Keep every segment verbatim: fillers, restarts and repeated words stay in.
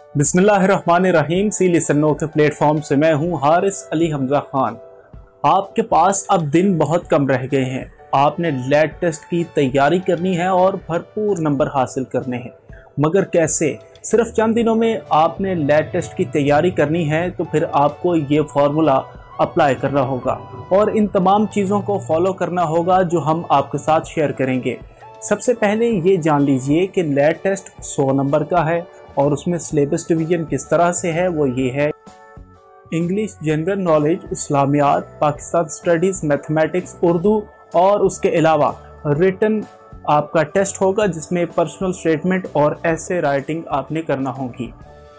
बिस्मिल्लाहिर्रहमानिर्रहीम। सी listen note platform से मैं हूं हारिस अली हमजा खान। आपके पास अब दिन बहुत कम रह गए हैं। आपने लैब टेस्ट की तैयारी करनी है और भरपूर नंबर हासिल करने हैं, मगर कैसे? सिर्फ चंद दिनों में आपने लैब टेस्ट की तैयारी करनी है, तो फिर आपको ये फार्मूला अप्लाई करना होगा और इन तमाम चीज़ों को फॉलो करना होगा जो हम आपके साथ शेयर करेंगे। सबसे पहले ये जान लीजिए कि लैब टेस्ट सौ नंबर का है और उसमें सिलेबस डिवीजन किस तरह से है। वो ये है: इंग्लिश, जनरल नॉलेज, इस्लामियात, पाकिस्तान स्टडीज़, मैथमेटिक्स, उर्दू और उसके अलावा रिटन आपका टेस्ट होगा जिसमें पर्सनल स्टेटमेंट और ऐसे राइटिंग आपने करना होगी।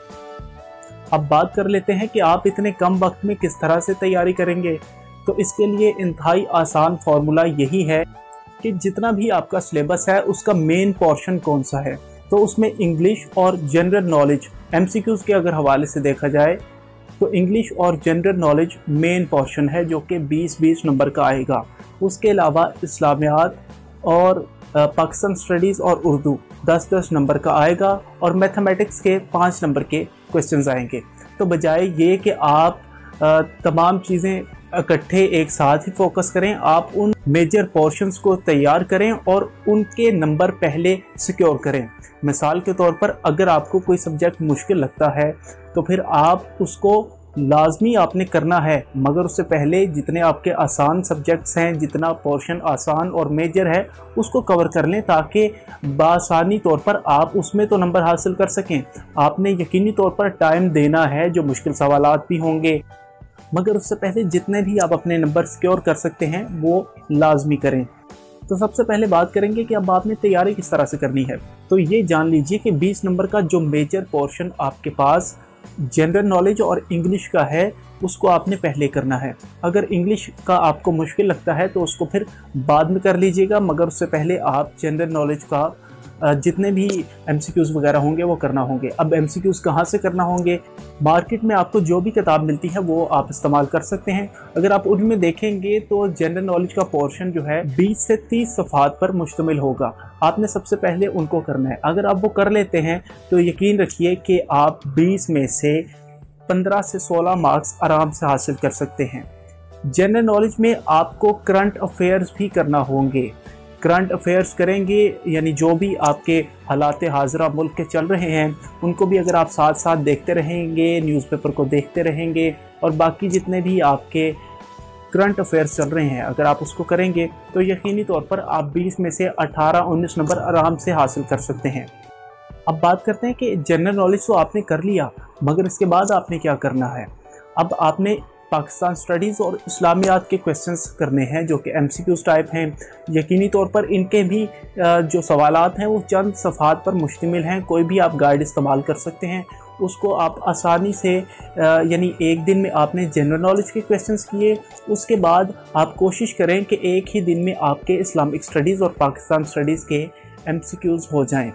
अब बात कर लेते हैं कि आप इतने कम वक्त में किस तरह से तैयारी करेंगे। तो इसके लिए इंतहाई आसान फार्मूला यही है कि जितना भी आपका सिलेबस है उसका मेन पोर्शन कौन सा है। तो उसमें इंग्लिश और जनरल नॉलेज एमसीक्यूज़ के अगर हवाले से देखा जाए तो इंग्लिश और जनरल नॉलेज मेन पोर्शन है जो कि बीस बीस नंबर का आएगा। उसके अलावा इस्लामियात और पाकिस्तान स्टडीज़ और उर्दू दस दस नंबर का आएगा और मैथमेटिक्स के पाँच नंबर के क्वेश्चंस आएंगे। तो बजाय ये कि आप तमाम चीज़ें इकट्ठे एक साथ ही फोकस करें, आप उन मेजर पोर्शंस को तैयार करें और उनके नंबर पहले सिक्योर करें। मिसाल के तौर पर अगर आपको कोई सब्जेक्ट मुश्किल लगता है तो फिर आप उसको लाजमी आपने करना है, मगर उससे पहले जितने आपके आसान सब्जेक्ट्स हैं, जितना पोर्शन आसान और मेजर है उसको कवर कर लें ताकि बासानी तौर पर आप उसमें तो नंबर हासिल कर सकें। आपने यकीनी तौर पर टाइम देना है, जो मुश्किल सवालात भी होंगे, मगर उससे पहले जितने भी आप अपने नंबर सिक्योर कर सकते हैं वो लाजमी करें। तो सबसे पहले बात करेंगे कि अब आपने तैयारी किस तरह से करनी है। तो ये जान लीजिए कि बीस नंबर का जो मेजर पोर्शन आपके पास जनरल नॉलेज और इंग्लिश का है उसको आपने पहले करना है। अगर इंग्लिश का आपको मुश्किल लगता है तो उसको फिर बाद में कर लीजिएगा, मगर उससे पहले आप जनरल नॉलेज का जितने भी एमसीक्यूज़ वगैरह होंगे वो करना होंगे। अब एमसीक्यूज़ कहाँ से करना होंगे? मार्केट में आपको जो भी किताब मिलती है वो आप इस्तेमाल कर सकते हैं। अगर आप उनमें देखेंगे तो जनरल नॉलेज का पोर्शन जो है बीस से तीस सफ़हात पर मुश्तमिल होगा। आपने सबसे पहले उनको करना है। अगर आप वो कर लेते हैं तो यकीन रखिए कि आप बीस में से पंद्रह से सोलह मार्क्स आराम से हासिल कर सकते हैं। जनरल नॉलेज में आपको करंट अफेयर्स भी करना होंगे। करंट अफेयर्स करेंगे यानी जो भी आपके हालात हाज़िरा मुल्क के चल रहे हैं उनको भी अगर आप साथ साथ देखते रहेंगे, न्यूज़पेपर को देखते रहेंगे और बाकी जितने भी आपके करंट अफेयर्स चल रहे हैं अगर आप उसको करेंगे तो यकीनी तौर पर आप बीस में से अठारह उन्नीस नंबर आराम से हासिल कर सकते हैं। अब बात करते हैं कि जनरल नॉलेज तो आपने कर लिया, मगर इसके बाद आपने क्या करना है। अब आपने पाकिस्तान स्टडीज़ और इस्लामियात के क्वेश्चंस करने हैं जो कि एमसीक्यूज़ टाइप हैं। यकीनी तौर पर इनके भी जो सवालात हैं वो चंद सफ़हात पर मुश्तमिल हैं। कोई भी आप गाइड इस्तेमाल कर सकते हैं, उसको आप आसानी से यानी एक दिन में आपने जनरल नॉलेज के क्वेश्चंस किए, उसके बाद आप कोशिश करें कि एक ही दिन में आपके इस्लामिक स्टडीज़ और पाकिस्तान स्टडीज़ के एमसीक्यूज़ हो जाएँ।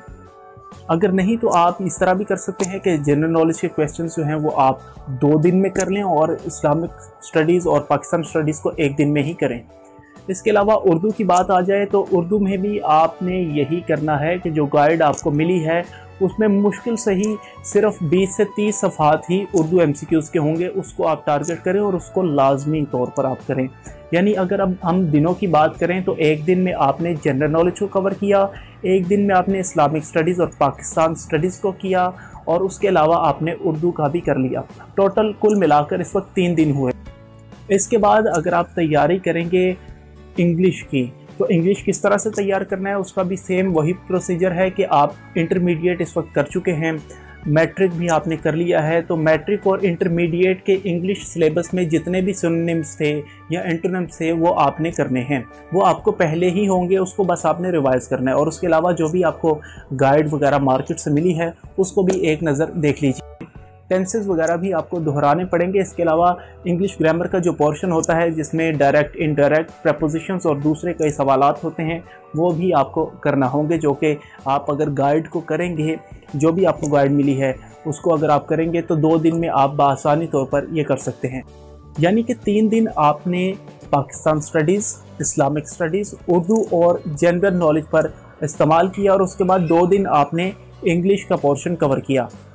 अगर नहीं तो आप इस तरह भी कर सकते हैं कि जनरल नॉलेज के क्वेश्चंस जो हैं वो आप दो दिन में कर लें और इस्लामिक स्टडीज़ और पाकिस्तान स्टडीज़ को एक दिन में ही करें। इसके अलावा उर्दू की बात आ जाए तो उर्दू में भी आपने यही करना है कि जो गाइड आपको मिली है उसमें मुश्किल से ही सिर्फ बीस से तीस सफ़हात ही उर्दू एमसीक्यूज़ के होंगे, उसको आप टारगेट करें और उसको लाजमी तौर पर आप करें। यानी अगर अब हम दिनों की बात करें तो एक दिन में आपने जनरल नॉलेज को कवर किया, एक दिन में आपने इस्लामिक स्टडीज़ और पाकिस्तान स्टडीज़ को किया और उसके अलावा आपने उर्दू का भी कर लिया। टोटल कुल मिलाकर इस वक्त तीन दिन हुए। इसके बाद अगर आप तैयारी करेंगे इंग्लिश की तो इंग्लिश किस तरह से तैयार करना है उसका भी सेम वही प्रोसीजर है कि आप इंटरमीडिएट इस वक्त कर चुके हैं, मैट्रिक भी आपने कर लिया है, तो मैट्रिक और इंटरमीडिएट के इंग्लिश सिलेबस में जितने भी सिनोनिम्स थे या एंटोनिम्स थे वो आपने करने हैं। वो आपको पहले ही होंगे, उसको बस आपने रिवाइज़ करना है और उसके अलावा जो भी आपको गाइड वगैरह मार्केट से मिली है उसको भी एक नज़र देख लीजिए। टेंसेस वगैरह भी आपको दोहराने पड़ेंगे। इसके अलावा इंग्लिश ग्रामर का जो पोर्शन होता है जिसमें डायरेक्ट, इनडायरेक्ट, प्रपोजिशंस और दूसरे कई सवालात होते हैं वो भी आपको करना होंगे, जो कि आप अगर गाइड को करेंगे, जो भी आपको गाइड मिली है उसको अगर आप करेंगे तो दो दिन में आप बआसानी तौर पर ये कर सकते हैं। यानी कि तीन दिन आपने Pakistan studies, Islamic studies, Urdu और जनरल नॉलेज पर इस्तेमाल किया और उसके बाद दो दिन आपने इंग्लिश का पोर्शन कवर किया।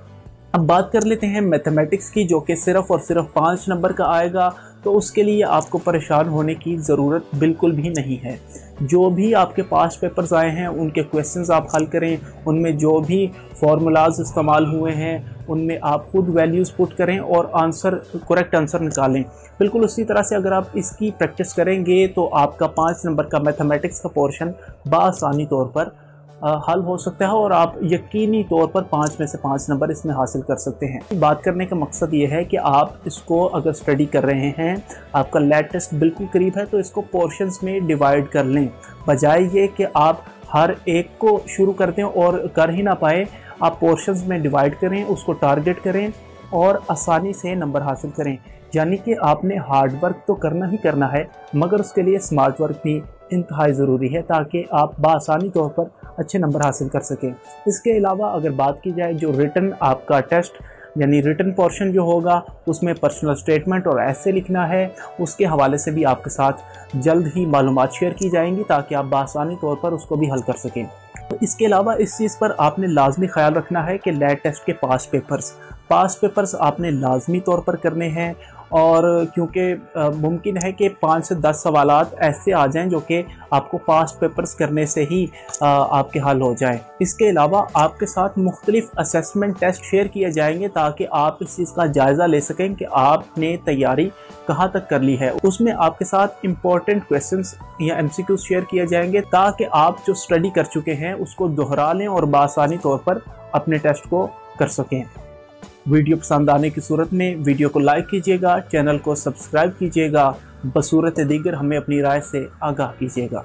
अब बात कर लेते हैं मैथमेटिक्स की, जो कि सिर्फ और सिर्फ पाँच नंबर का आएगा। तो उसके लिए आपको परेशान होने की ज़रूरत बिल्कुल भी नहीं है। जो भी आपके पास पेपर्स आए हैं उनके क्वेश्चंस आप हल करें, उनमें जो भी फार्मूलाज इस्तेमाल हुए हैं उनमें आप खुद वैल्यूज़ पुट करें और आंसर, करेक्ट आंसर निकालें। बिल्कुल उसी तरह से अगर आप इसकी प्रैक्टिस करेंगे तो आपका पाँच नंबर का मैथमेटिक्स का पोर्शन बआसानी तौर पर आ, हल हो सकता है और आप यकीनी तौर पर पाँच में से पाँच नंबर इसमें हासिल कर सकते हैं। बात करने का मकसद ये है कि आप इसको अगर स्टडी कर रहे हैं, आपका लैब टेस्ट बिल्कुल करीब है, तो इसको पोर्शंस में डिवाइड कर लें, बजाय ये कि आप हर एक को शुरू कर दें और कर ही ना पाए। आप पोर्शंस में डिवाइड करें, उसको टारगेट करें और आसानी से नंबर हासिल करें। यानी कि आपने हार्ड वर्क तो करना ही करना है, मगर उसके लिए स्मार्ट वर्क भी इंतहाई ज़रूरी है, ताकि आप बआसानी तौर पर अच्छे नंबर हासिल कर सकें। इसके अलावा अगर बात की जाए जो रिटन आपका टेस्ट यानी रिटन पोर्शन जो होगा उसमें पर्सनल स्टेटमेंट और ऐसे लिखना है, उसके हवाले से भी आपके साथ जल्द ही मालूमात शेयर की जाएंगी ताकि आप बआसानी तौर पर उसको भी हल कर सकें। तो इसके अलावा इस चीज़ पर आपने लाजमी ख्याल रखना है कि लैब टेस्ट के पास पेपर्स पास पेपर्स आपने लाजमी तौर पर करने हैं, और क्योंकि मुमकिन है कि पाँच से दस सवालात ऐसे आ जाएं जो कि आपको पास्ट पेपर्स करने से ही आ, आपके हल हो जाए। इसके अलावा आपके साथ मुख्तलिफ असेसमेंट टेस्ट शेयर किए जाएंगे ताकि आप इस चीज़ का जायज़ा ले सकें कि आपने तैयारी कहाँ तक कर ली है। उसमें आपके साथ इम्पोर्टेंट क्वेश्चंस या एमसीक्यूज शेयर किए जाएंगे ताकि आप जो स्टडी कर चुके हैं उसको दोहरा लें और बआसानी तौर पर अपने टेस्ट को कर सकें। वीडियो पसंद आने की सूरत में वीडियो को लाइक कीजिएगा, चैनल को सब्सक्राइब कीजिएगा, बसूरत दीगर हमें अपनी राय से आगाह कीजिएगा।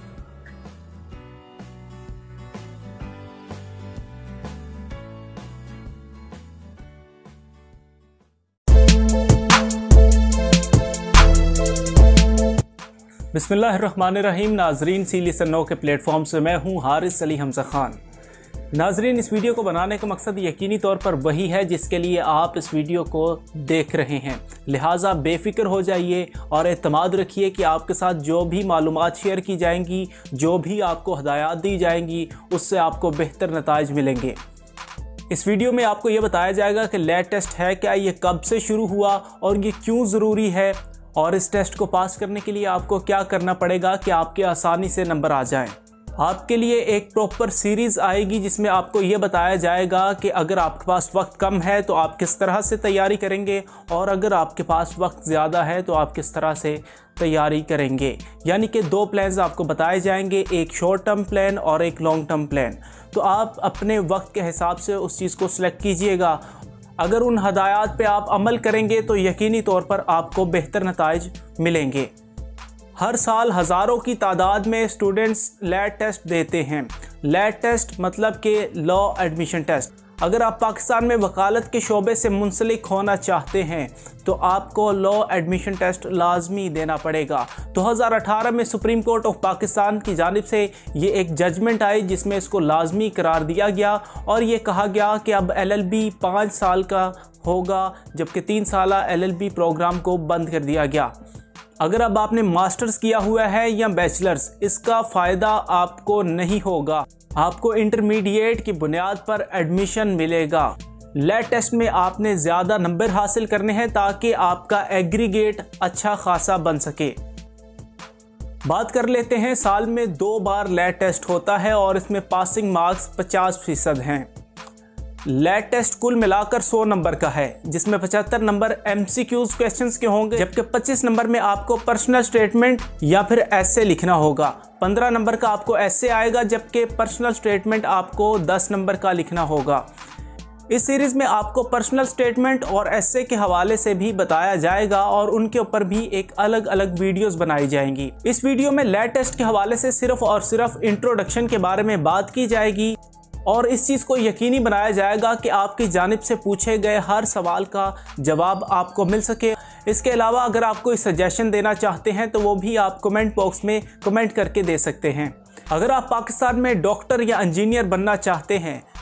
बिस्मिल्लाहिर्रहमानिर्रहीम। नाजरीन, सी लिसन नो के प्लेटफॉर्म से मैं हूँ हारिस अली हमजा खान। नाजरीन, इस वीडियो को बनाने का मकसद यकीनी तौर पर वही है जिसके लिए आप इस वीडियो को देख रहे हैं। लिहाजा बेफिक्र हो जाइए और एतमाद रखिए कि आपके साथ जो भी मालूमात शेयर की जाएंगी, जो भी आपको हदायत दी जाएंगी, उससे आपको बेहतर नताइज मिलेंगे। इस वीडियो में आपको ये बताया जाएगा कि लैब टेस्ट है क्या, ये कब से शुरू हुआ और ये क्यों ज़रूरी है, और इस टेस्ट को पास करने के लिए आपको क्या करना पड़ेगा कि आपके आसानी से नंबर आ जाएं। आपके लिए एक प्रॉपर सीरीज़ आएगी जिसमें आपको ये बताया जाएगा कि अगर आपके पास वक्त कम है तो आप किस तरह से तैयारी करेंगे, और अगर आपके पास वक्त ज़्यादा है तो आप किस तरह से तैयारी करेंगे। यानी कि दो प्लान्स आपको बताए जाएंगे, एक शॉर्ट टर्म प्लान और एक लॉन्ग टर्म प्लान। तो आप अपने वक्त के हिसाब से उस चीज़ को सिलेक्ट कीजिएगा। अगर उन हदायत पे आप अमल करेंगे तो यकीनी तौर पर आपको बेहतर नताइज मिलेंगे। हर साल हज़ारों की तादाद में स्टूडेंट्स लैब टेस्ट देते हैं। लैब टेस्ट मतलब कि लॉ एडमिशन टेस्ट। अगर आप पाकिस्तान में वकालत के शोबे से मुंसलिक होना चाहते हैं तो आपको लॉ एडमिशन टेस्ट लाजमी देना पड़ेगा। दो हज़ार अठारह में सुप्रीम कोर्ट ऑफ पाकिस्तान की जानिब से ये एक जजमेंट आई जिसमें इसको लाजमी करार दिया गया और ये कहा गया कि अब एल एल बी पाँच साल का होगा, जबकि तीन साल एल एल बी प्रोग्राम को बंद कर दिया गया। अगर अब आपने मास्टर्स किया हुआ है या बैचलर्स, इसका फ़ायदा आपको नहीं होगा। आपको इंटरमीडिएट की बुनियाद पर एडमिशन मिलेगा। लैब टेस्ट में आपने ज़्यादा नंबर हासिल करने हैं ताकि आपका एग्रीगेट अच्छा खासा बन सके। बात कर लेते हैं, साल में दो बार लैब टेस्ट होता है और इसमें पासिंग मार्क्स पचास फीसद हैं। लैब टेस्ट कुल मिलाकर सौ नंबर का है, जिसमें पचहत्तर नंबर एमसीक्यूज क्वेश्चंस के होंगे, जबकि पच्चीस नंबर में आपको पर्सनल स्टेटमेंट या फिर ऐसे लिखना होगा। पंद्रह नंबर का आपको ऐसे आएगा, जबकि पर्सनल स्टेटमेंट आपको दस नंबर का लिखना होगा। इस सीरीज़ में आपको पर्सनल स्टेटमेंट और ऐसे के हवाले से भी बताया जाएगा और उनके ऊपर भी एक अलग अलग वीडियोस बनाई जाएंगी। इस वीडियो में लैब टेस्ट के हवाले से सिर्फ और सिर्फ इंट्रोडक्शन के बारे में बात की जाएगी और इस चीज़ को यकीनी बनाया जाएगा कि आपकी जानिब से पूछे गए हर सवाल का जवाब आपको मिल सके। इसके अलावा अगर आप कोई सजेशन देना चाहते हैं तो वो भी आप कमेंट बॉक्स में कमेंट करके दे सकते हैं। अगर आप पाकिस्तान में डॉक्टर या इंजीनियर बनना चाहते हैं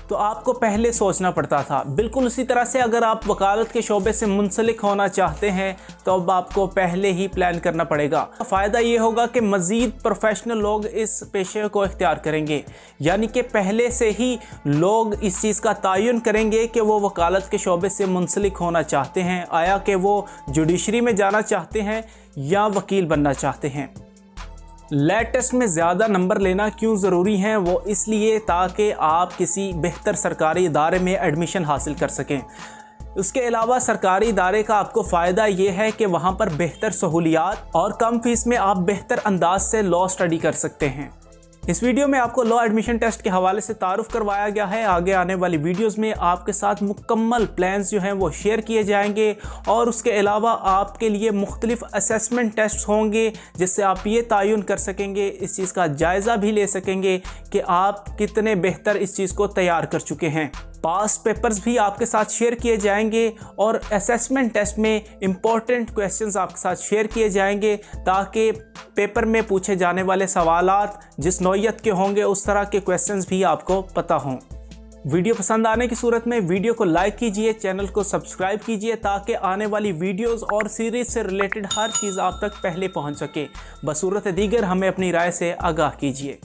तो आपको पहले सोचना पड़ता था। बिल्कुल उसी तरह से अगर आप वकालत के शोबे से मुंसलिक होना चाहते हैं तो अब आपको पहले ही प्लान करना पड़ेगा। फ़ायदा ये होगा कि मज़ीद प्रोफेशनल लोग इस पेशे को इख्तियार करेंगे, यानी कि पहले से ही लोग इस चीज़ का तयन करेंगे कि वो वकालत के शोबे से मुंसलिक होना चाहते हैं, आया कि वो जुडिशरी में जाना चाहते हैं या वकील बनना चाहते हैं। लैट टेस्ट में ज़्यादा नंबर लेना क्यों ज़रूरी है? वो इसलिए ताकि आप किसी बेहतर सरकारी इदारे में एडमिशन हासिल कर सकें। उसके अलावा सरकारी इदारे का आपको फ़ायदा ये है कि वहाँ पर बेहतर सहूलियात और कम फीस में आप बेहतर अंदाज से लॉ स्टडी कर सकते हैं। इस वीडियो में आपको लॉ एडमिशन टेस्ट के हवाले से तारुफ करवाया गया है। आगे आने वाली वीडियोस में आपके साथ मुकम्मल प्लान्स जो हैं वो शेयर किए जाएंगे और उसके अलावा आपके लिए मुख्तलिफ असेसमेंट टेस्ट होंगे जिससे आप ये तयन कर सकेंगे, इस चीज़ का जायज़ा भी ले सकेंगे कि आप कितने बेहतर इस चीज़ को तैयार कर चुके हैं। पास्ट पेपर्स भी आपके साथ शेयर किए जाएंगे और असेसमेंट टेस्ट में इम्पॉर्टेंट क्वेश्चंस आपके साथ शेयर किए जाएंगे ताकि पेपर में पूछे जाने वाले सवालात जिस नौइयत के होंगे उस तरह के क्वेश्चंस भी आपको पता हों। वीडियो पसंद आने की सूरत में वीडियो को लाइक कीजिए, चैनल को सब्सक्राइब कीजिए ताकि आने वाली वीडियोस और सीरीज़ से रिलेटेड हर चीज़ आप तक पहले पहुंच सके। बसूरत दीगर हमें अपनी राय से आगाह कीजिए।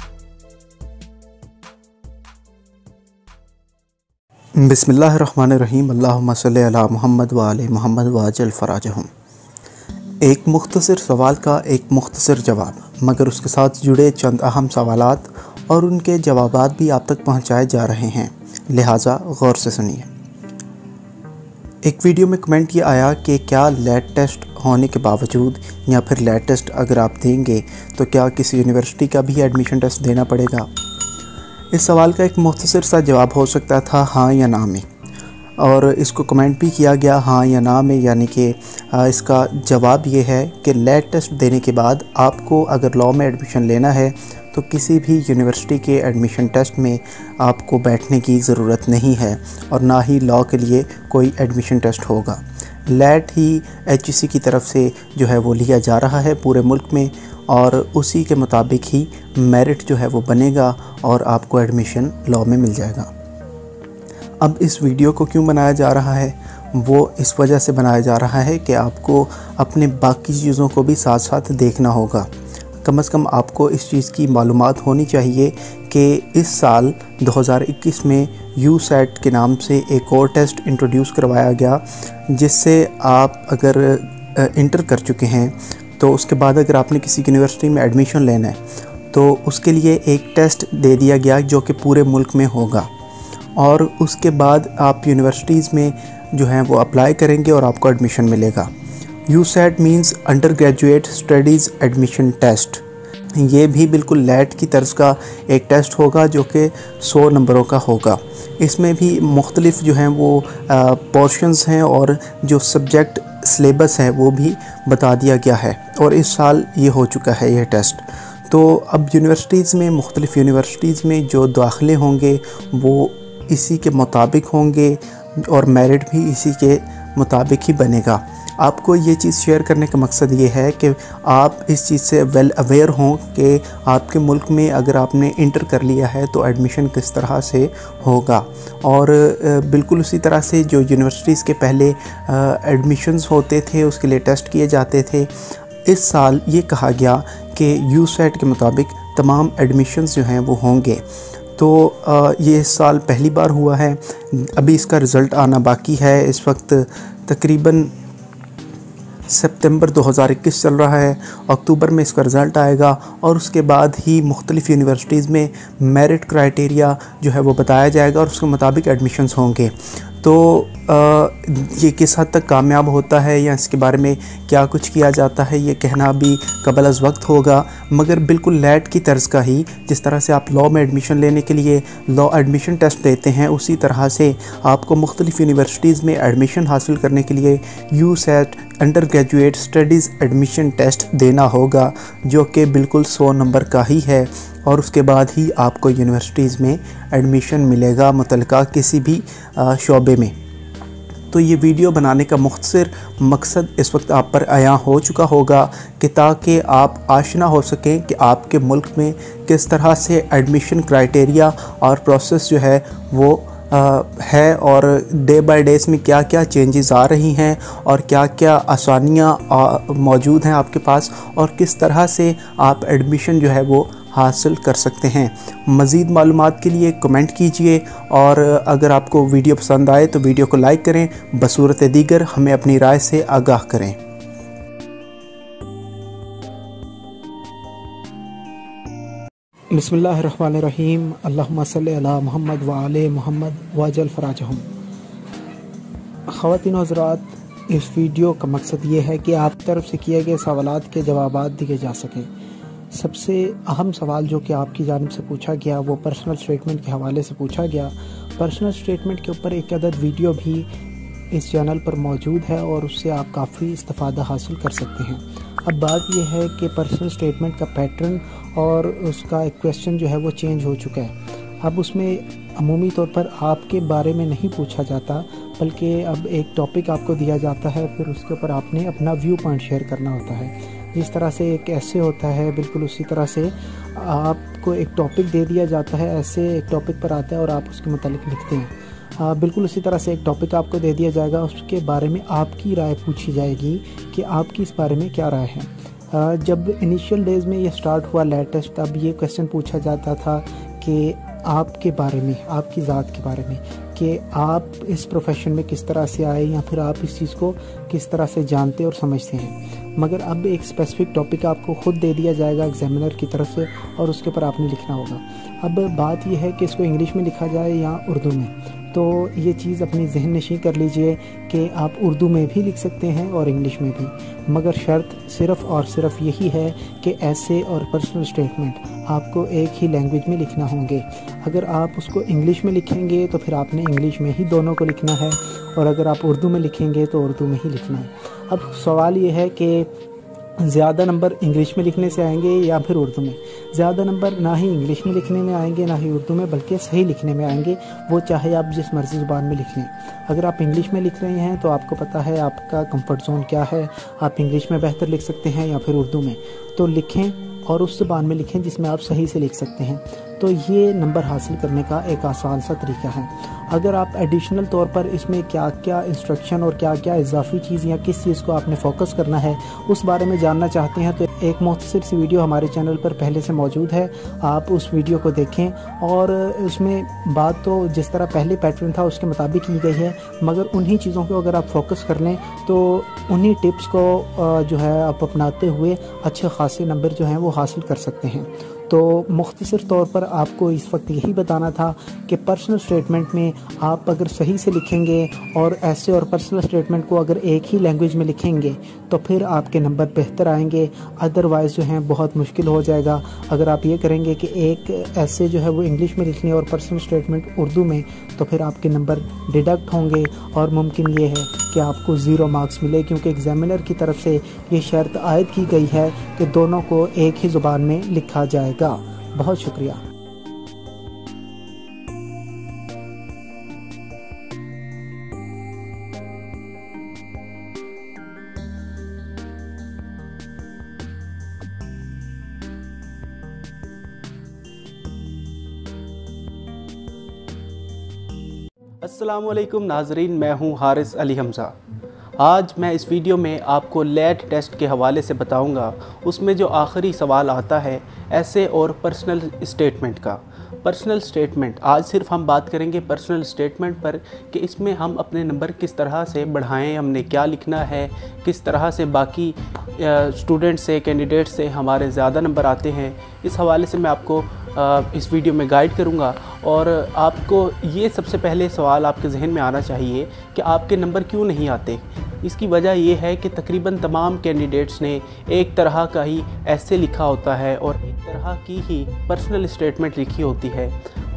बिस्मिल्लाहिर्रहमानिर्रहीम। अल्लाहुम्मा सल्ली अला मुहम्मद व आले मुहम्मद वाजल फराजहुम। एक मुख्तसर सवाल का एक मुख्तसर जवाब, मगर उसके साथ जुड़े चंद अहम सवालात और उनके जवाबात भी आप तक पहुंचाए जा रहे हैं, लिहाजा गौर से सुनिए। एक वीडियो में कमेंट ये आया कि क्या लैट टेस्ट होने के बावजूद या फिर लैट टेस्ट अगर आप देंगे तो क्या किसी यूनिवर्सिटी का भी एडमिशन टेस्ट देना पड़ेगा? इस सवाल का एक मुख्तसर सा जवाब हो सकता था हाँ या ना में, और इसको कमेंट भी किया गया हाँ या ना में, यानी कि इसका जवाब ये है कि लैट टेस्ट देने के बाद आपको अगर लॉ में एडमिशन लेना है तो किसी भी यूनिवर्सिटी के एडमिशन टेस्ट में आपको बैठने की ज़रूरत नहीं है और ना ही लॉ के लिए कोई एडमिशन टेस्ट होगा। लैट ही एच ई सी की तरफ से जो है वो लिया जा रहा है पूरे मुल्क में और उसी के मुताबिक ही मेरिट जो है वो बनेगा और आपको एडमिशन लॉ में मिल जाएगा। अब इस वीडियो को क्यों बनाया जा रहा है? वो इस वजह से बनाया जा रहा है कि आपको अपने बाकी चीज़ों को भी साथ साथ देखना होगा। कम से कम आपको इस चीज़ की मालूमात होनी चाहिए कि इस साल दो हज़ार इक्कीस में यू सेट के नाम से एक और टेस्ट इंट्रोड्यूस करवाया गया, जिससे आप अगर इंटर कर चुके हैं तो उसके बाद अगर आपने किसी यूनिवर्सिटी में एडमिशन लेना है तो उसके लिए एक टेस्ट दे दिया गया जो कि पूरे मुल्क में होगा, और उसके बाद आप यूनिवर्सिटीज़ में जो है वो अप्लाई करेंगे और आपको एडमिशन मिलेगा। USAT means undergraduate studies admission test. ये भी बिल्कुल लैट की तर्ज का एक टेस्ट होगा जो कि सौ नंबरों का होगा। इसमें भी मुख्तलिफ जो हैं वो पोर्शंस हैं और जो सब्जेक्ट सिलेबस है वो भी बता दिया गया है, और इस साल ये हो चुका है यह टेस्ट। तो अब यूनिवर्सिटीज़ में मुख्तलिफ यूनिवर्सिटीज़ में जो दाखिले होंगे वो इसी के मुताबिक होंगे और मेरिट भी इसी के मुताबिक ही बनेगा। आपको ये चीज़ शेयर करने का मकसद ये है कि आप इस चीज़ से वेल अवेयर हों कि आपके मुल्क में अगर आपने इंटर कर लिया है तो एडमिशन किस तरह से होगा। और बिल्कुल उसी तरह से जो यूनिवर्सिटीज़ के पहले एडमिशन्स होते थे उसके लिए टेस्ट किए जाते थे, इस साल ये कहा गया कि यू सेट के मुताबिक तमाम एडमिशन्स जो हैं वो होंगे। तो ये इस साल पहली बार हुआ है। अभी इसका रिज़ल्ट आना बाकी है। इस वक्त तकरीबन सितंबर दो हज़ार इक्कीस चल रहा है, अक्टूबर में इसका रिज़ल्ट आएगा और उसके बाद ही मुख्तलिफ़ यूनिवर्सिटीज़ में मेरिट क्राइटेरिया जो है वो बताया जाएगा और उसके मुताबिक एडमिशन्स होंगे। तो आ, ये किस हद तक कामयाब होता है या इसके बारे में क्या कुछ किया जाता है ये कहना भी कबल अज़ वक्त होगा, मगर बिल्कुल लैट की तर्ज का ही जिस तरह से आप लॉ में एडमिशन लेने के लिए लॉ एडमिशन टेस्ट देते हैं उसी तरह से आपको मुख्तलिफ़ यूनिवर्सिटीज़ में एडमिशन हासिल करने के लिए USAT undergraduate studies admission test देना होगा, जो कि बिल्कुल सौ नंबर का ही है, और उसके बाद ही आपको यूनिवर्सिटीज़ में एडमिशन मिलेगा मुतलका किसी भी शोबे में। तो ये वीडियो बनाने का मुख्तसर मकसद इस वक्त आप पर आया हो चुका होगा कि ताकि आप आशना हो सकें कि आपके मुल्क में किस तरह से एडमिशन क्राइटेरिया और प्रोसेस जो है वो आ, है और डे बाय डे इसमें क्या क्या चेंजेस आ रही हैं और क्या क्या आसानियाँ मौजूद हैं आपके पास और किस तरह से आप एडमिशन जो है वो हासिल कर सकते हैं। मज़ीद मालूमात के लिए कमेंट कीजिए और अगर आपको वीडियो पसंद आए तो वीडियो को लाइक करें, बसूरत दीगर हमें अपनी राय से आगाह करें। बिस्मिल्लाहिर्रहमानिर्रहीम, अल्लाहुम्मा सल्ली अला मुहम्मद व आले मुहम्मद वजल फराजहुम। ख़वातीन व हज़रात, इस वीडियो का मकसद ये है कि आप तरफ से किए गए सवालात के जवाबात दिए जा सकें। सबसे अहम सवाल जो कि आपकी जानिब से पूछा गया वो पर्सनल स्टेटमेंट के हवाले से पूछा गया। पर्सनल स्टेटमेंट के ऊपर एक अदद वीडियो भी इस चैनल पर मौजूद है और उससे आप काफ़ी इस्तिफ़ादा हासिल कर सकते हैं। अब बात यह है कि पर्सनल स्टेटमेंट का पैटर्न और उसका एक क्वेश्चन जो है वो चेंज हो चुका है। अब उसमें अमूमी तौर पर आपके बारे में नहीं पूछा जाता, बल्कि अब एक टॉपिक आपको दिया जाता है, फिर उसके ऊपर आपने अपना व्यू पॉइंट शेयर करना होता है। जिस तरह से एक ऐसे होता है, बिल्कुल उसी तरह से आपको एक टॉपिक दे दिया जाता है, ऐसे एक टॉपिक पर आता है और आप उसके मुतालिक लिखते हैं। आ, बिल्कुल उसी तरह से एक टॉपिक आपको दे दिया जाएगा, उसके बारे में आपकी राय पूछी जाएगी कि आपकी इस बारे में क्या राय है। आ, जब इनिशियल डेज़ में ये स्टार्ट हुआ लेटेस्ट, तब ये क्वेश्चन पूछा जाता था कि आपके बारे में, आपकी ज़ात के बारे में, कि आप इस प्रोफेशन में किस तरह से आए या फिर आप इस चीज़ को किस तरह से जानते और समझते हैं। मगर अब एक स्पेसिफिक टॉपिक आपको ख़ुद दे दिया जाएगा एग्जामिनर की तरफ से और उसके ऊपर आपने लिखना होगा। अब बात यह है कि इसको इंग्लिश में लिखा जाए या उर्दू में, तो ये चीज़ अपनी जहन नशी कर लीजिए कि आप उर्दू में भी लिख सकते हैं और इंग्लिश में भी, मगर शर्त सिर्फ़ और सिर्फ यही है कि ऐसे और पर्सनल स्टेटमेंट आपको एक ही लैंग्वेज में लिखना होंगे। अगर आप उसको इंग्लिश में लिखेंगे तो फिर आपने इंग्लिश में ही दोनों को लिखना है, और अगर आप उर्दू में लिखेंगे तो उर्दू में ही लिखना है। अब सवाल ये है कि ज़्यादा नंबर इंग्लिश में लिखने से आएंगे या फिर उर्दू में। ज़्यादा नंबर ना ही इंग्लिश में लिखने में आएंगे ना ही उर्दू में, बल्कि सही लिखने में आएंगे, वो चाहे आप जिस मर्ज़ी ज़ुबान में लिख लें। अगर आप इंग्लिश में लिख रहे हैं तो आपको पता है आपका कंफर्ट जोन क्या है, आप इंग्लिश में बेहतर लिख सकते हैं या फिर उर्दू में, तो लिखें और उस ज़ुबान में लिखें जिसमें आप सही से लिख सकते हैं। तो ये नंबर हासिल करने का एक आसान सा तरीका है। अगर आप एडिशनल तौर पर इसमें क्या क्या इंस्ट्रक्शन और क्या क्या इजाफी चीज़ या किस चीज़ को आपने फोकस करना है उस बारे में जानना चाहते हैं तो एक मुख्तसर सी वीडियो हमारे चैनल पर पहले से मौजूद है, आप उस वीडियो को देखें। और उसमें बात तो जिस तरह पहले पैटर्न था उसके मुताबिक की गई है, मगर उन्हीं चीज़ों को अगर आप फोकस कर लें तो उन्हीं टिप्स को जो है आप अपनाते हुए अच्छे खासे नंबर जो हैं वो हासिल कर सकते हैं। तो मुख्तसर तौर पर आपको इस वक्त यही बताना था कि पर्सनल स्टेटमेंट में आप अगर सही से लिखेंगे और ऐसे और पर्सनल स्टेटमेंट को अगर एक ही लैंग्वेज में लिखेंगे तो फिर आपके नंबर बेहतर आएंगे, अदरवाइज़ जो है बहुत मुश्किल हो जाएगा। अगर आप ये करेंगे कि एक ऐसे जो है वो इंग्लिश में लिखने और पर्सनल स्टेटमेंट उर्दू में, तो फिर आपके नंबर डिडक्ट होंगे और मुमकिन ये है कि आपको ज़ीरो मार्क्स मिले, क्योंकि एग्जामिनर की तरफ से ये शर्त आयद की गई है कि दोनों को एक ही ज़ुबान में लिखा जाएगा। बहुत शुक्रिया। अस्सलामुअलैकुम नाजरीन, मैं हूं हारिस अली हमज़ा। आज मैं इस वीडियो में आपको लेट टेस्ट के हवाले से बताऊंगा। उसमें जो आखिरी सवाल आता है ऐसे और पर्सनल स्टेटमेंट का। पर्सनल स्टेटमेंट, आज सिर्फ हम बात करेंगे पर्सनल स्टेटमेंट पर कि इसमें हम अपने नंबर किस तरह से बढ़ाएं, हमने क्या लिखना है, किस तरह से बाकी स्टूडेंट से, कैंडिडेट से हमारे ज़्यादा नंबर आते हैं। इस हवाले से मैं आपको इस वीडियो में गाइड करूंगा। और आपको ये सबसे पहले सवाल आपके जहन में आना चाहिए कि आपके नंबर क्यों नहीं आते। इसकी वजह यह है कि तकरीबन तमाम कैंडिडेट्स ने एक तरह का ही ऐसे लिखा होता है और एक तरह की ही पर्सनल स्टेटमेंट लिखी होती है।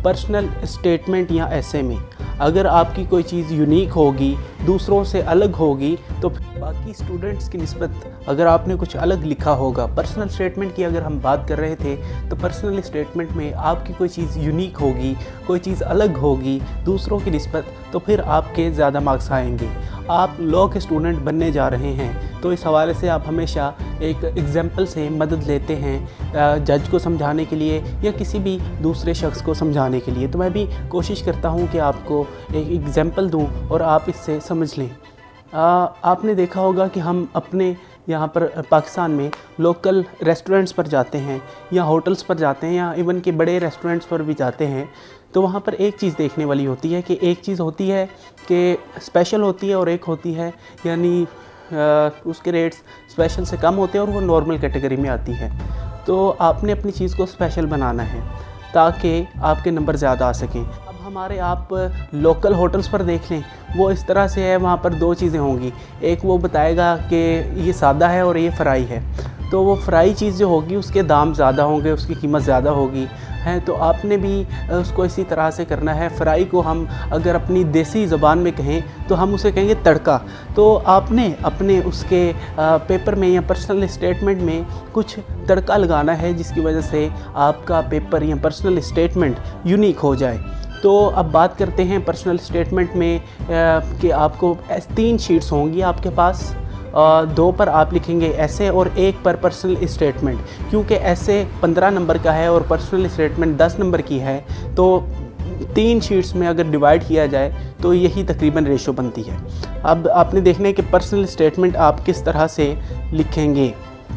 पर्सनल स्टेटमेंट या ऐसे में अगर आपकी कोई चीज़ यूनिक होगी, दूसरों से अलग होगी, तो बाकी स्टूडेंट्स की निस्बत अगर आपने कुछ अलग लिखा होगा। पर्सनल स्टेटमेंट की अगर हम बात कर रहे थे तो पर्सनल स्टेटमेंट में आपकी कोई चीज़ यूनिक होगी, कोई चीज़ अलग होगी दूसरों की निस्बत, तो फिर आपके ज़्यादा मार्क्स आएंगे। आप लॉ के स्टूडेंट बनने जा रहे हैं तो इस हवाले से आप हमेशा एक एग्ज़ाम्पल से मदद लेते हैं जज को समझाने के लिए या किसी भी दूसरे शख्स को समझाने के लिए। तो मैं भी कोशिश करता हूं कि आपको एक एग्ज़ाम्पल दूं और आप इससे समझ लें। आ, आपने देखा होगा कि हम अपने यहाँ पर पाकिस्तान में लोकल रेस्टोरेंट्स पर जाते हैं या होटल्स पर जाते हैं या इवन के बड़े रेस्टोरेंट्स पर भी जाते हैं, तो वहाँ पर एक चीज़ देखने वाली होती है कि एक चीज़ होती है कि स्पेशल होती है और एक होती है यानी उसके रेट्स स्पेशल से कम होते हैं और वो नॉर्मल कैटेगरी में आती है। तो आपने अपनी चीज़ को स्पेशल बनाना है ताकि आपके नंबर ज़्यादा आ सकें। अब हमारे आप लोकल होटल्स पर देख लें, वो इस तरह से है, वहाँ पर दो चीज़ें होंगी। एक वो बताएगा कि ये सादा है और ये फ्राई है, तो वो फ्राई चीज़ जो होगी उसके दाम ज़्यादा होंगे, उसकी कीमत ज़्यादा होगी है। तो आपने भी उसको इसी तरह से करना है। फ्राई को हम अगर अपनी देसी ज़बान में कहें तो हम उसे कहेंगे तड़का। तो आपने अपने उसके पेपर में या पर्सनल स्टेटमेंट में कुछ तड़का लगाना है जिसकी वजह से आपका पेपर या पर्सनल स्टेटमेंट यूनिक हो जाए। तो अब बात करते हैं पर्सनल स्टेटमेंट में कि आपको तीन शीट्स होंगी आपके पास। दो पर आप लिखेंगे ऐसे और एक पर पर्सनल स्टेटमेंट। क्योंकि ऐसे पंद्रह नंबर का है और पर्सनल स्टेटमेंट दस नंबर की है, तो तीन शीट्स में अगर डिवाइड किया जाए तो यही तकरीबन रेशो बनती है। अब आपने देखना है कि पर्सनल स्टेटमेंट आप किस तरह से लिखेंगे।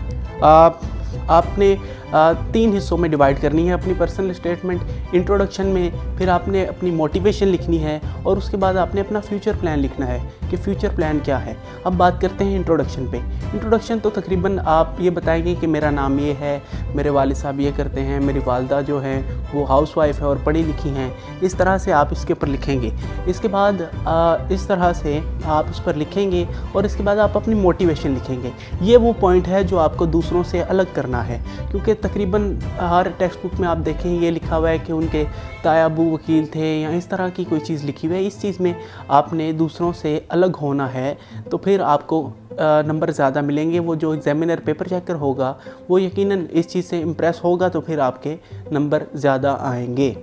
आप आपने आ, तीन हिस्सों में डिवाइड करनी है अपनी पर्सनल स्टेटमेंट। इंट्रोडक्शन में फिर आपने अपनी मोटिवेशन लिखनी है और उसके बाद आपने अपना फ्यूचर प्लान लिखना है कि फ्यूचर प्लान क्या है। अब बात करते हैं इंट्रोडक्शन पे। इंट्रोडक्शन तो तकरीबन आप ये बताएंगे कि मेरा नाम ये है, मेरे वालिद साहब ये करते हैं, मेरी वालदा जो है वो हाउसवाइफ है और पढ़ी लिखी हैं। इस तरह से आप इसके ऊपर लिखेंगे। इसके बाद आ, इस तरह से आप उस पर लिखेंगे और इसके बाद आप अपनी मोटिवेशन लिखेंगे। ये वो पॉइंट है जो आपको दूसरों से अलग करना है, क्योंकि तकरीबन हर टेक्स्ट बुक में आप देखें ये लिखा हुआ है कि उनके ताया अबू वकील थे या इस तरह की कोई चीज़ लिखी हुई है। इस चीज़ में आपने दूसरों से अलग होना है तो फिर आपको नंबर ज़्यादा मिलेंगे। वो जो एग्ज़ामिनर पेपर चेकर होगा वो यकीनन इस चीज़ से इम्प्रेस होगा तो फिर आपके नंबर ज़्यादा आएंगे।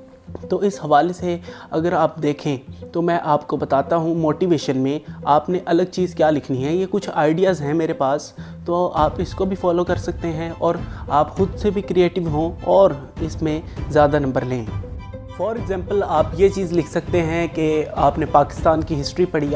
तो इस हवाले से अगर आप देखें तो मैं आपको बताता हूँ मोटिवेशन में आपने अलग चीज़ क्या लिखनी है। ये कुछ आइडियाज़ हैं मेरे पास, तो आप इसको भी फॉलो कर सकते हैं और आप ख़ुद से भी क्रिएटिव हों और इसमें ज़्यादा नंबर लें। फॉर एग्ज़ाम्पल आप ये चीज़ लिख सकते हैं कि आपने पाकिस्तान की हिस्ट्री पढ़ी,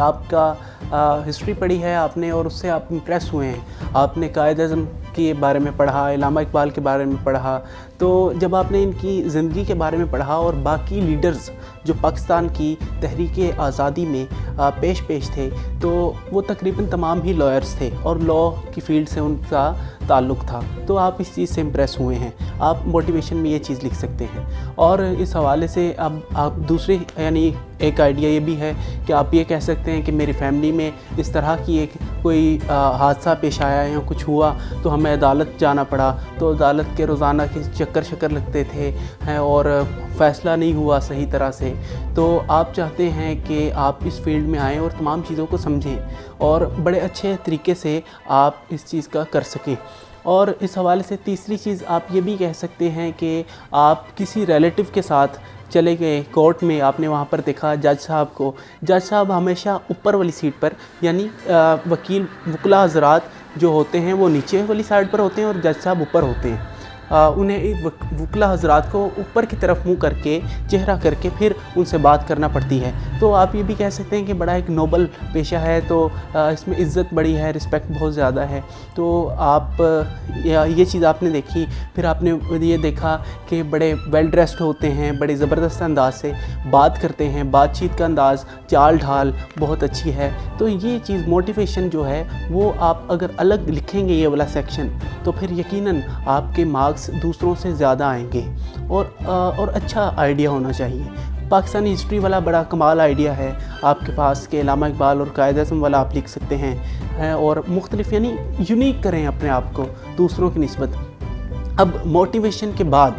आपका हिस्ट्री पढ़ी है आपने और उससे आप इम्प्रेस हुए हैं। आपने कायद-ए-आज़म के बारे में पढ़ा, इलामा इकबाल के बारे में पढ़ा। तो जब आपने इनकी ज़िंदगी के बारे में पढ़ा और बाकी लीडर्स जो पाकिस्तान की तहरीक आज़ादी में पेश पेश थे, तो वो तकरीबन तमाम ही लॉयर्स थे और लॉ की फील्ड से उनका ताल्लुक़ था। तो आप इस चीज़ से इम्प्रेस हुए हैं, आप मोटिवेशन में ये चीज़ लिख सकते हैं। और इस हवाले से अब आप दूसरी यानी एक आइडिया ये भी है कि आप ये कह सकते हैं कि मेरी फैमिली में इस तरह की एक कोई हादसा पेश आया या कुछ हुआ तो हमें अदालत जाना पड़ा, तो अदालत के रोज़ाना के चक्कर शक्कर लगते थे हैं और फ़ैसला नहीं हुआ सही तरह से। तो आप चाहते हैं कि आप इस फील्ड में आएँ और तमाम चीज़ों को समझें और बड़े अच्छे तरीके से आप इस चीज़ का कर सकें। और इस हवाले से तीसरी चीज़ आप ये भी कह सकते हैं कि आप किसी रिलेटिव के साथ चले गए कोर्ट में, आपने वहाँ पर देखा जज साहब को। जज साहब हमेशा ऊपर वाली सीट पर यानी वकील वकला हज़रात जो होते हैं वो नीचे वाली साइड पर होते हैं और जज साहब ऊपर होते हैं। आ, उन्हें वकला हज़रात को ऊपर की तरफ मुंह करके चेहरा करके फिर उनसे बात करना पड़ती है। तो आप ये भी कह सकते हैं कि बड़ा एक नोबल पेशा है, तो आ, इसमें इज़्ज़त बड़ी है, रिस्पेक्ट बहुत ज़्यादा है। तो आप या ये चीज़ आपने देखी, फिर आपने ये देखा कि बड़े वेल ड्रेस्ड होते हैं, बड़े ज़बरदस्त अंदाज से बात करते हैं, बातचीत का अंदाज़ चाल ढाल बहुत अच्छी है। तो ये चीज़ मोटिवेशन जो है वो आप अगर अलग लिखेंगे ये वाला सेक्शन, तो फिर यकीनन आपके मार्क्स दूसरों से ज़्यादा आएंगे। और और अच्छा आइडिया होना चाहिए। पाकिस्तानी हिस्ट्री वाला बड़ा कमाल आइडिया है आपके पास के इलामा इकबाल और कायद-ए-आज़म वाला आप लिख सकते हैं, हैं और मुख्तलिफ यानी यूनिक करें अपने आप को दूसरों की निस्बत। अब मोटिवेशन के बाद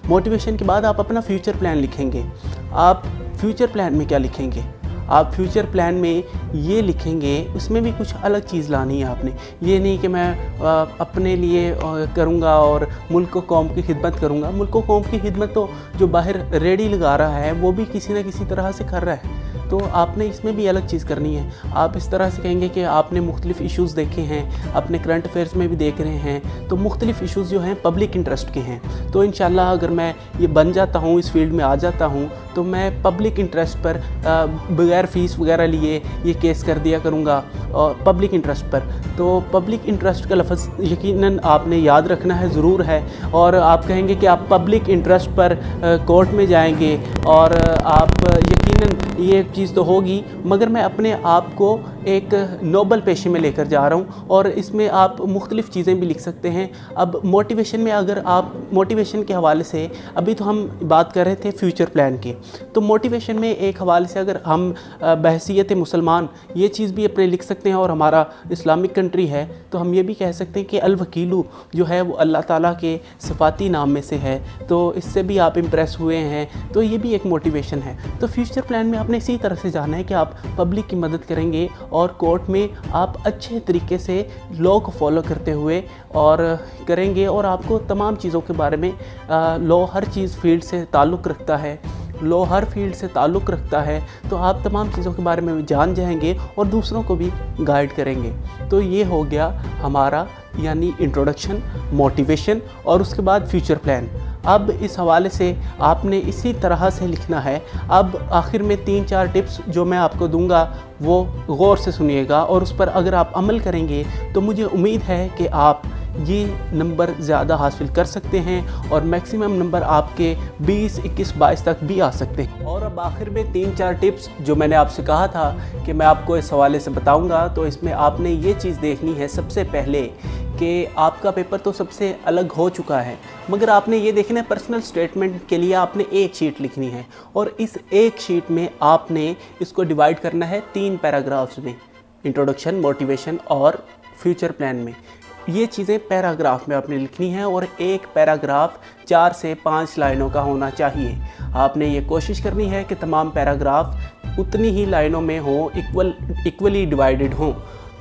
मोटिवेशन के बाद आप अपना फ्यूचर प्लान लिखेंगे। आप फ्यूचर प्लान में क्या लिखेंगे? आप फ्यूचर प्लान में ये लिखेंगे, उसमें भी कुछ अलग चीज़ लानी है आपने। ये नहीं कि मैं आ, अपने लिए करूँगा और मुल्क को कौम की खिदमत करूँगा। मुल्क को कौम की खिदमत तो जो बाहर रेडी लगा रहा है वो भी किसी न किसी तरह से कर रहा है, तो आपने इसमें भी अलग चीज़ करनी है। आप इस तरह से कहेंगे कि आपने मुख्तलिफ़ इश्यूज़ देखे हैं, अपने करंट अफेयर्स में भी देख रहे हैं, तो मुख्तलिफ़ इश्यूज़ जो हैं पब्लिक इंटरेस्ट के हैं। तो इंशाल्लाह अगर मैं ये बन जाता हूँ, इस फील्ड में आ जाता हूँ, तो मैं पब्लिक इंटरेस्ट पर बगैर फ़ीस वगैरह लिए ये केस कर दिया करूँगा और पब्लिक इंटरेस्ट पर। तो पब्लिक इंटरेस्ट का लफ्ज़ यकीनन आपने याद रखना है, ज़रूर है। और आप कहेंगे कि आप पब्लिक इंटरेस्ट पर कोर्ट में जाएंगे और आप यकीनन ये चीज़ तो होगी, मगर मैं अपने आप को एक नोबल पेशे में लेकर जा रहा हूँ और इसमें आप मुख्तलिफ़ चीज़ें भी लिख सकते हैं। अब मोटिवेशन में अगर आप मोटिवेशन के हवाले से, अभी तो हम बात कर रहे थे फ्यूचर प्लान की, तो मोटिवेशन में एक हवाले से अगर हम बहसीयत मुसलमान ये चीज़ भी अपने लिख सकते हैं और हमारा इस्लामिक कंट्री है, तो हम ये भी कह सकते हैं कि अल वकीलू जो है वो अल्लाह ताला के सिफाती नाम में से है, तो इससे भी आप इम्प्रेस हुए हैं, तो ये भी एक मोटिवेशन है। तो फ्यूचर प्लान में आपने इसी तरह से जाना है कि आप पब्लिक की मदद करेंगे और कोर्ट में आप अच्छे तरीके से लॉ को फॉलो करते हुए और करेंगे, और आपको तमाम चीज़ों के बारे में, लॉ हर चीज़ फील्ड से ताल्लुक़ रखता है, लॉ हर फील्ड से ताल्लुक़ रखता है, तो आप तमाम चीज़ों के बारे में जान जाएंगे और दूसरों को भी गाइड करेंगे। तो ये हो गया हमारा यानी इंट्रोडक्शन, मोटिवेशन और उसके बाद फ्यूचर प्लान। अब इस हवाले से आपने इसी तरह से लिखना है। अब आखिर में तीन चार टिप्स जो मैं आपको दूंगा वो गौर से सुनिएगा, और उस पर अगर आप अमल करेंगे तो मुझे उम्मीद है कि आप ये नंबर ज़्यादा हासिल कर सकते हैं और मैक्सिमम नंबर आपके बीस, इक्कीस, बाईस तक भी आ सकते हैं। और अब आखिर में तीन चार टिप्स जो मैंने आपसे कहा था कि मैं आपको इस हवाले से बताऊंगा, तो इसमें आपने ये चीज़ देखनी है सबसे पहले कि आपका पेपर तो सबसे अलग हो चुका है, मगर आपने ये देखना है पर्सनल स्टेटमेंट के लिए आपने एक शीट लिखनी है, और इस एक शीट में आपने इसको डिवाइड करना है तीन पैराग्राफ्स में, इंट्रोडक्शन, मोटिवेशन और फ्यूचर प्लान में। ये चीज़ें पैराग्राफ में आपने लिखनी है और एक पैराग्राफ चार से पाँच लाइनों का होना चाहिए। आपने ये कोशिश करनी है कि तमाम पैराग्राफ उतनी ही लाइनों में हो, इक्वल इक्वली डिवाइडेड हों।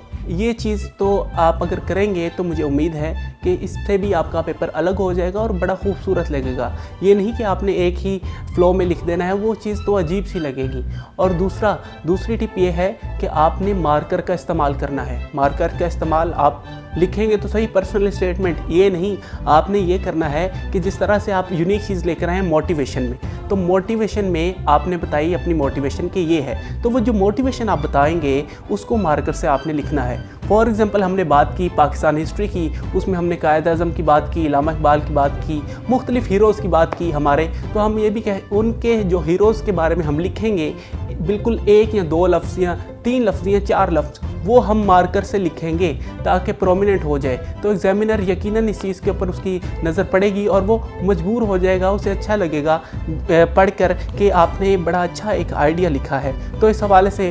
ये चीज़ तो आप अगर करेंगे तो मुझे उम्मीद है कि इससे भी आपका पेपर अलग हो जाएगा और बड़ा खूबसूरत लगेगा। ये नहीं कि आपने एक ही फ़्लो में लिख देना है, वो चीज़ तो अजीब सी लगेगी। और दूसरा दूसरी टिप ये है कि आपने मार्कर का इस्तेमाल करना है। मार्कर का इस्तेमाल आप लिखेंगे तो सही पर्सनल स्टेटमेंट, ये नहीं, आपने ये करना है कि जिस तरह से आप यूनिक चीज़ लेकर आए मोटिवेशन में, तो मोटिवेशन में आपने बताई अपनी मोटिवेशन कि ये है, तो वो जो मोटिवेशन आप बताएंगे उसको मार्कर से आपने लिखना है। फॉर एग्ज़ाम्पल हमने बात की पाकिस्तान हिस्ट्री की, उसमें हमने कायद आज़म की बात की, इलामा इकबाल की बात की, मुख्तलिफ़ हीरोज़ की बात की हमारे, तो हम ये भी कह उनके जो हीरोज़ के बारे में हम लिखेंगे बिल्कुल एक या दो लफ्ज़ या तीन लफ्ज़ या चार लफ्ज़, वो हम मार्कर से लिखेंगे ताकि प्रोमिनेंट हो जाए। तो एग्जामिनर यकीनन इस चीज़ के ऊपर उसकी नज़र पड़ेगी और वो मजबूर हो जाएगा, उसे अच्छा लगेगा पढ़कर कि आपने बड़ा अच्छा एक आइडिया लिखा है। तो इस हवाले से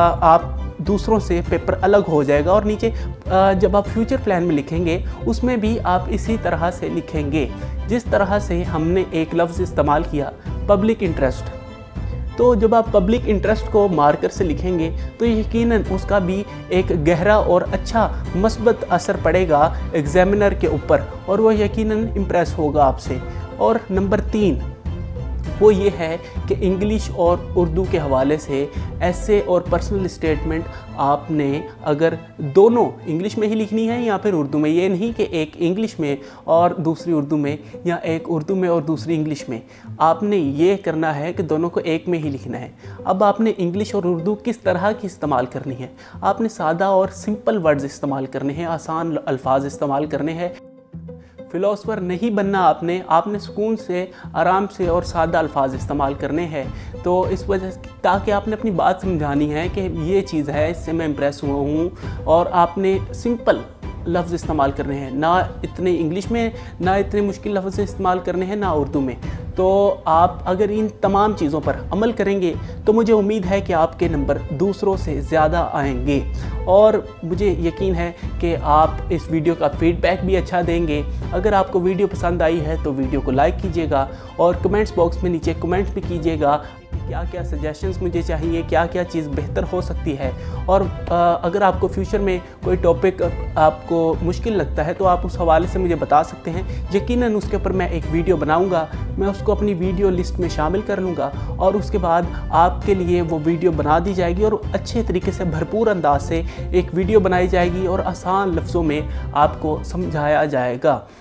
आप दूसरों से पेपर अलग हो जाएगा। और नीचे जब आप फ्यूचर प्लान में लिखेंगे उसमें भी आप इसी तरह से लिखेंगे जिस तरह से हमने एक लफ्ज़ इस्तेमाल किया, पब्लिक इंटरेस्ट। तो जब आप पब्लिक इंटरेस्ट को मार्कर से लिखेंगे तो यकीनन उसका भी एक गहरा और अच्छा मस्बत असर पड़ेगा एग्जामिनर के ऊपर और वो यकीनन इम्प्रेस होगा आपसे। और नंबर तीन वो ये है कि इंग्लिश और उर्दू के हवाले से ऐसे और पर्सनल स्टेटमेंट आपने अगर दोनों इंग्लिश में ही लिखनी है या फिर उर्दू में, ये नहीं कि एक इंग्लिश में और दूसरी उर्दू में या एक उर्दू में और दूसरी इंग्लिश में, आपने ये करना है कि दोनों को एक में ही लिखना है। अब आपने इंग्लिश और उर्दू किस तरह की इस्तेमाल करनी है, आपने सादा और सिंपल वर्ड्स इस्तेमाल करने हैं, आसान अल्फाज इस्तेमाल करने हैं। फ़िलोसफ़र नहीं बनना आपने आपने सुकून से, आराम से और सादा अल्फाज इस्तेमाल करने हैं। तो इस वजह से ताकि आपने अपनी बात समझानी है कि ये चीज़ है, इससे मैं इम्प्रेस हुआ हूँ, और आपने सिंपल लफ्ज़ इस्तेमाल करने हैं, ना इतने इंग्लिश में, ना इतने मुश्किल लफ्ज़ इस्तेमाल करने हैं, ना उर्दू में। तो आप अगर इन तमाम चीज़ों पर अमल करेंगे तो मुझे उम्मीद है कि आपके नंबर दूसरों से ज़्यादा आएंगे, और मुझे यकीन है कि आप इस वीडियो का फीडबैक भी अच्छा देंगे। अगर आपको वीडियो पसंद आई है तो वीडियो को लाइक कीजिएगा और कमेंट्स बॉक्स में नीचे कमेंट भी कीजिएगा क्या क्या सजेशंस मुझे चाहिए, क्या क्या चीज़ बेहतर हो सकती है। और आ, अगर आपको फ्यूचर में कोई टॉपिक आपको मुश्किल लगता है तो आप उस हवाले से मुझे बता सकते हैं। यकीनन उसके ऊपर मैं एक वीडियो बनाऊंगा, मैं उसको अपनी वीडियो लिस्ट में शामिल कर लूँगा और उसके बाद आपके लिए वो वीडियो बना दी जाएगी और अच्छे तरीके से भरपूर अंदाज से एक वीडियो बनाई जाएगी और आसान लफ्ज़ों में आपको समझाया जाएगा।